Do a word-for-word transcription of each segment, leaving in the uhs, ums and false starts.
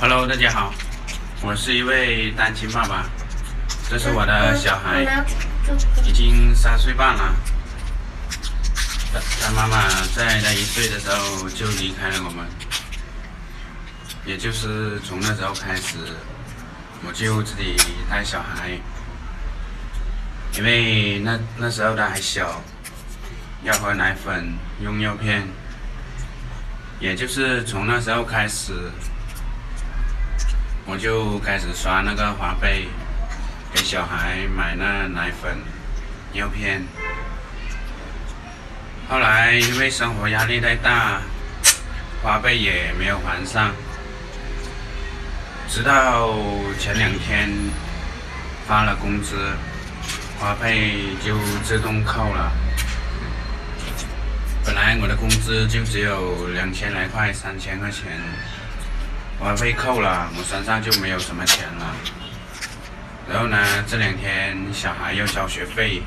Hello， 大家好，我是一位单亲爸爸，这是我的小孩，已经三岁半了。他他妈妈在他一岁的时候就离开了我们，也就是从那时候开始，我就自己带小孩，因为那那时候他还小，要喝奶粉、用药片，也就是从那时候开始。我就开始刷那个花呗，给小孩买那奶粉、药片。后来因为生活压力太大，花呗也没有还上，直到前两天发了工资，花呗就自动扣了。本来我的工资就只有两千来块、三千块钱。花呗扣了，我身上就没有什么钱了。然后呢，这两天小孩要交学费，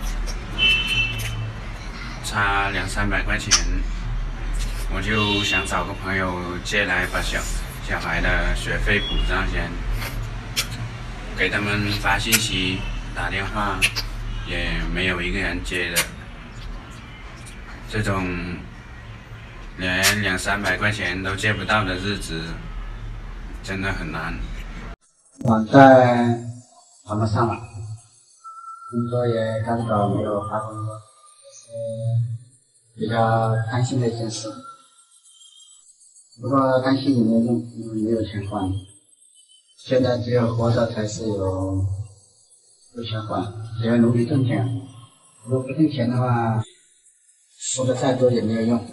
差两三百块钱，我就想找个朋友借来把小小孩的学费补上先。给他们发信息、打电话，也没有一个人接的。这种连两三百块钱都借不到的日子。真的很难。 网贷还不上了，工作也干不到，没有发工作，是比较担心的一件事。不过担心也没有用，因为没有钱还。现在只有活着才是有有钱还，只要努力挣钱。如果不挣钱的话，说的再多也没有用。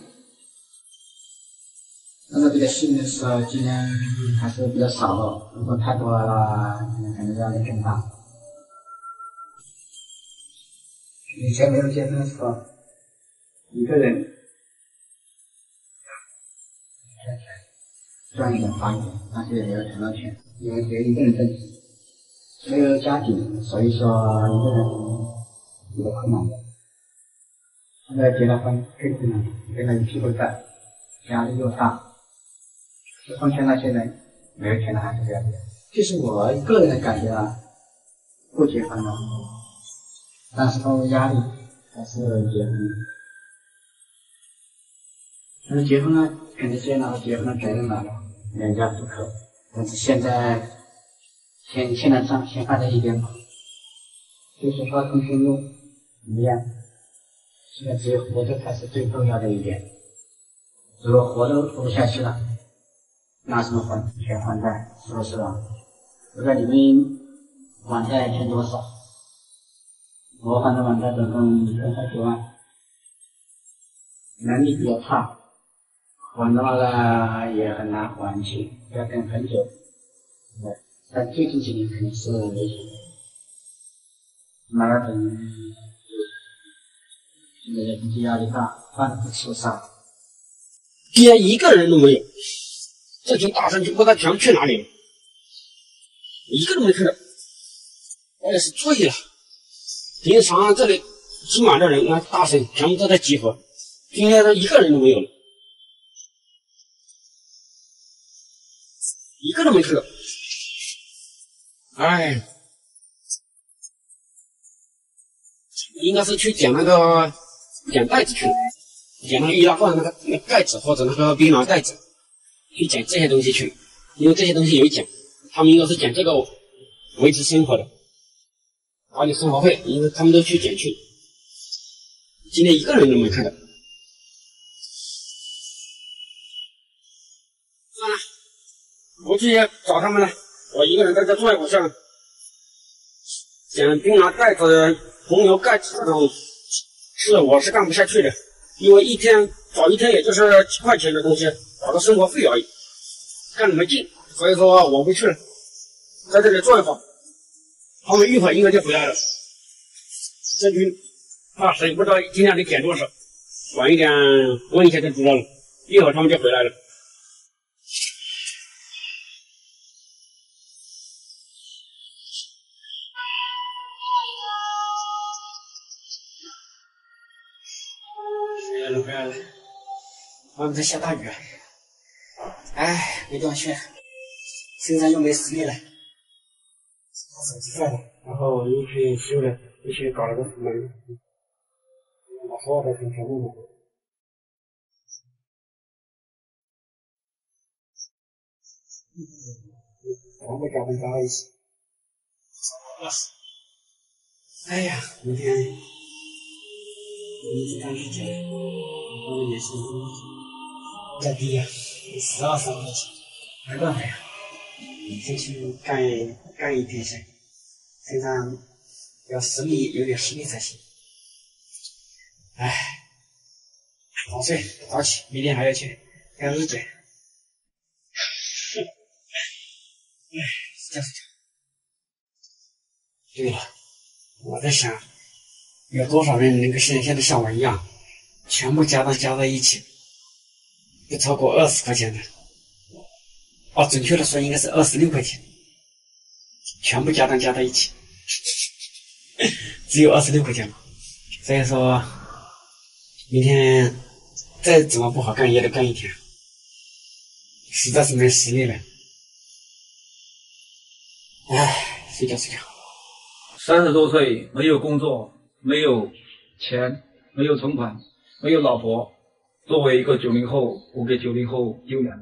那么这个新的时候，今年还是比较少了。如果太多了的话，可能压力更大。以前没有结婚的时候，一个人赚一点花一点，但是也没有存到钱，因为只有一个人挣钱，没有家庭，所以说一个人比较困难的。现在结了婚更困难，跟了一屁股债，压力又大。奉劝那些人没有钱的还是不要结。这是我个人的感觉啊，不结婚了，但是他的压力还是结婚。但是结婚了，肯定先拿到结婚的责任来了，两家不可。但是现在先现在账先放在一边吧，就是说跟公路一样，现在只有活着才是最重要的一点。如果活都活不下去了，拿什么还钱还债？是不是啊？不知道你们还债欠多少？我还的还债总共三十几万，能力比较差，还的话呢也很难还清，要等很久。对，但最近几年肯定是没钱，慢慢等。现在的经济压力大，饭不吃上， 连一个人都没有。这群大神就不知道全去哪里了，一个都没看到，我也是醉了。平常这里挤满的人，那大神全部都在集合，今天一个人都没有了，一个都没看到。哎，应该是去捡那个捡袋子去了，捡那个易拉罐那个那个盖子或者那个槟榔盖子。去捡这些东西去，因为这些东西有奖，他们应该是捡这个维持生活的，把你生活费，因为他们都去捡去。今天一个人都没看到。算了，不去找他们了，我一个人在这坐一会儿算了。捡槟榔盖子、红牛盖子这种事我是干不下去的，因为一天找一天也就是几块钱的东西。找个生活费而已，干得没劲，所以说我不去了，在这里坐一会儿，他们一会儿应该就回来了。这群大神不知道今天得捡多少，晚一点问一下就知道了，一会儿他们就回来了。回来了，回来了，外面在下大雨。哎，没地方去。 身上又没实力了，他手机坏了，然后又去修了，又去搞了个门，把所有的钱全部买了。全部加班加到一起。哎呀，明天明天去干日结，我们年薪再低呀，十二三块钱，没办法呀，先去干干一天先，身上要实力，有点实力才行。哎，早睡早起，明天还要去干日结。哎，这样对了，我在想，有多少人能够像现在像我一样，全部家当加在一起，不超过二十块钱的？哦，准确的说应该是二十六块钱，全部家当加在一起，只有二十六块钱嘛。所以说，明天再怎么不好干也得干一天，实在是没实力了。唉，睡觉睡觉。 三十多岁没有工作，没有钱，没有存款，没有老婆。作为一个九零后，我给九零后丢脸了。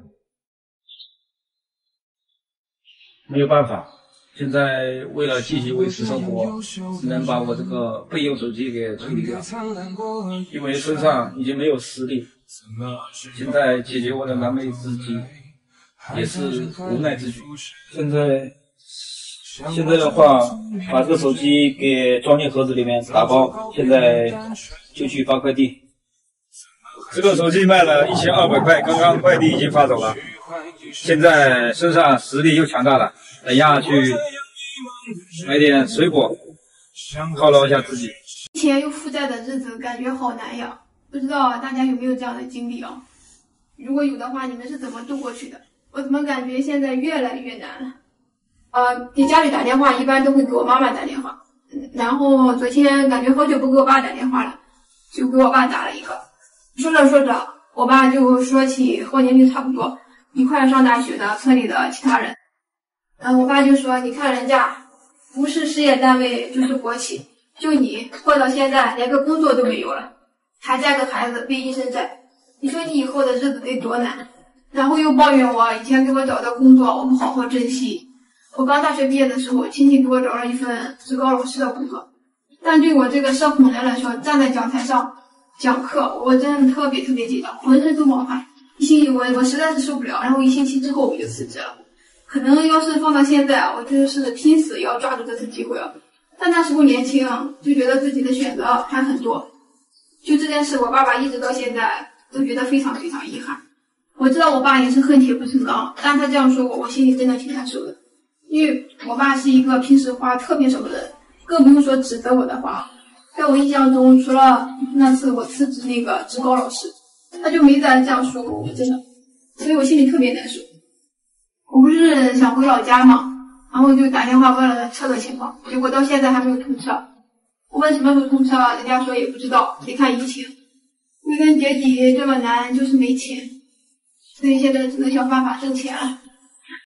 没有办法，现在为了继续维持生活，只能把我这个备用手机给处理掉，因为身上已经没有实力。现在解决我的燃眉之急，也是无奈之举。现在。现在的话，把这个手机给装进盒子里面打包，现在就去发快递。这个手机卖了一千二百块，刚刚快递已经发走了。现在身上实力又强大了，等下去买点水果，犒劳一下自己。 钱又负债的日子感觉好难呀，不知道大家有没有这样的经历啊？如果有的话，你们是怎么度过去的？我怎么感觉现在越来越难了？呃，给家里打电话一般都会给我妈妈打电话，然后昨天感觉好久不给我爸打电话了，就给我爸打了一个。说着说着，我爸就说起和我年龄差不多一块上大学的村里的其他人，嗯，我爸就说，你看人家不是事业单位就是国企，就你混到现在连个工作都没有了，还带个孩子背一身债，你说你以后的日子得多难。然后又抱怨我以前给我找的工作我不好好珍惜。我刚大学毕业的时候，亲戚给我找了一份职高老师的工作，但对我这个社恐人来说，站在讲台上讲课，我真的特别特别紧张，浑身都冒汗。一星期我我实在是受不了，然后一星期之后我就辞职了。可能要是放到现在，我就是拼死也要抓住这次机会了。但那时候年轻，就觉得自己的选择还很多。就这件事，我爸爸一直到现在都觉得非常非常遗憾。我知道我爸也是恨铁不成钢，但他这样说我，我心里真的挺难受的。因为我爸是一个平时话特别少的人，更不用说指责我的话。在我印象中，除了那次我辞职那个职高老师，他就没再这样说过我，真的。所以我心里特别难受。我不是想回老家嘛，然后就打电话问了车的情况，结果到现在还没有通车。我问什么时候通车，人家说也不知道，得看疫情。归根结底，这么难就是没钱，所以现在只能想办法挣钱了。